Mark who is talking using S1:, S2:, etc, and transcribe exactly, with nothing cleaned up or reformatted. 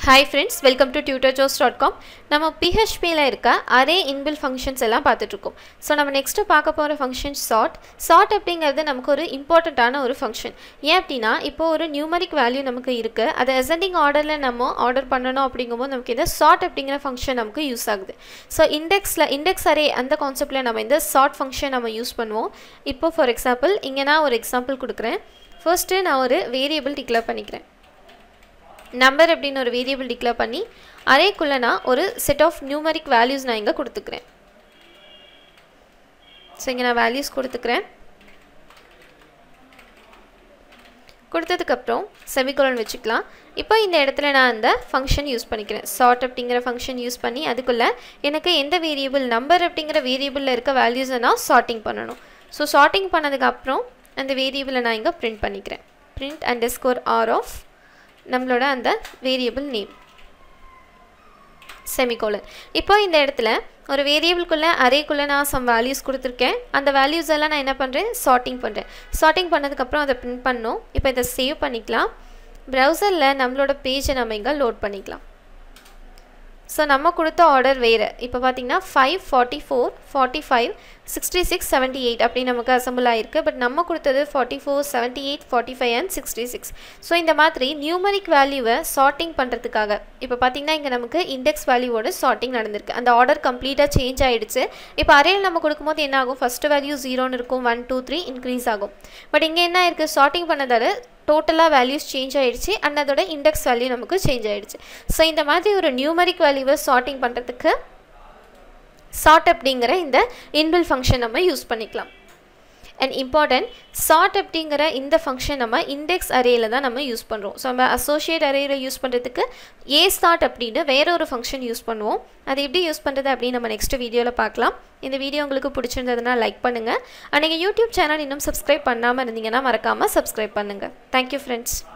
S1: Hi friends, welcome to tutor jobs dot com. நம்ம P H P ல இருக்க array inbuilt functions எல்லாம் பார்த்துட்டு இருக்கோம். So நம்ம next பார்க்க போற function sort. Sort அப்படிங்கிறது நமக்கு ஒரு இம்பார்ட்டன்ட்டான ஒரு function. ஏன் அப்படினா இப்போ ஒரு numeric value நமக்கு இருக்கு. அதை ascending orderல நம்ம ஆர்டர் பண்ணனும் அப்படிங்கும்போது நமக்கு இந்த sort அப்படிங்கிற function நமக்கு யூஸ் ஆகுது. So indexல index array அந்த கான்செப்ட்ல நம்ம இந்த sort function நம்ம யூஸ் பண்ணுவோம். இப்போ for example இங்க நான் ஒரு எக்ஸாம்பிள் கொடுக்கிறேன். First நான் ஒரு வேரியபிள் டிக்ளேர் பண்ணிக்கிறேன். Number அப்படின ஒரு வேரியபிள் டிக்ளேர் பண்ணி array குள்ள நான் ஒரு set of numeric values நான் இங்க கொடுத்துக்கிறேன். சோ இங்க நான் values கொடுத்துக்கிறேன். கொடுத்ததுக்கு அப்புறம் செமிகோலன் வெச்சுக்கலாம். இப்போ இந்த இடத்துல நான் அந்த ஃபங்க்ஷன் யூஸ் பண்ணிக்கிறேன். sort அப்படிங்கற ஃபங்க்ஷன் யூஸ் பண்ணி அதுக்குள்ள எனக்கு எந்த வேரியபிள் நம்பர் அப்படிங்கற வேரியபிள்ல இருக்க values நான் சார்ட்டிங் பண்ணனும். சோ சார்ட்டிங் பண்ணதுக்கு அப்புறம் அந்த வேரியபிளை நான் இங்க பிரிண்ட் பண்ணிக்கிறேன். print underscore r of நம்மளோட அந்த வேரியபிள் நேம் செமிகோலன். இப்போ இந்த இடத்துல ஒரு வேரியபிள் குள்ள அரே குள்ள நான் some values கொடுத்திருக்கேன். அந்த values எல்லாம் நான் என்ன பண்றேன் சார்ட்டிங் பண்றேன். சார்ட்டிங் பண்ணதுக்கு அப்புறம் அதை பிரிண்ட் பண்ணனும். இப்போ இத சேவ் பண்ணிக்கலாம். பிரவுசர்ல நம்மளோட பேஜை நம்ம இங்க லோட் பண்ணிக்கலாம். சோ நம்ம கொடுத்த ஆர்டர் வேற. இப்போ பாத்தீங்கன்னா five forty-four forty-five sixty-six seventy-eight அப்படி நமக்கு அசெம்பிள் ஆயிருக்கு. பட் நம்ம கொடுத்தது forty-four seventy-eight forty-five and sixty-six. So இந்த மாதிரி நியூமரிக் வேல்யூவை சார்ட்டிங் பண்றதுக்காக இப்போ பாத்தீங்கன்னா இங்க நமக்கு இண்டெக்ஸ் வேல்யூவோட சார்ட்டிங் நடந்துருக்கு. அந்த ஆர்டர் கம்ப்ளீட்டா சேஞ்ச் ஆயிடுச்சு. இப்போ அரேல நம்ம கொடுக்கும்போது என்ன ஆகும் ஃபர்ஸ்ட் வேல்யூ zero ன்னு இருக்கும் one two three இன்கிரீஸ் ஆகும். பட் இங்க என்ன இருக்கு சார்ட்டிங் பண்ணதால டோட்டலா values change ஆயிடுச்சு and அதோட index value நமக்கு change ஆயிடுச்சு. சோ இந்த மாதிரி ஒரு numeric value sorting பண்றதுக்கு sort அப்படிங்கற இந்த inbuilt function நம்ம யூஸ் பண்ணிக்கலாம். And important sort அப்படிங்கற இந்த function நம்ம index arrayல தான் நம்ம யூஸ் பண்றோம். சோ நம்ம associate arrayல யூஸ் பண்றதுக்கு a sort அப்படினு வேற ஒரு function யூஸ் பண்ணுவோம். அது எப்படி யூஸ் பண்றது அப்படி நம்ம next வீடியோல பார்க்கலாம். இந்த வீடியோ உங்களுக்கு பிடிச்சிருந்ததுனா லைக் பண்ணுங்க. and நீங்க YouTube சேனல் இன்னும் subscribe பண்ணாம இருந்தீங்கனா மறக்காம subscribe பண்ணுங்க. Thank you friends.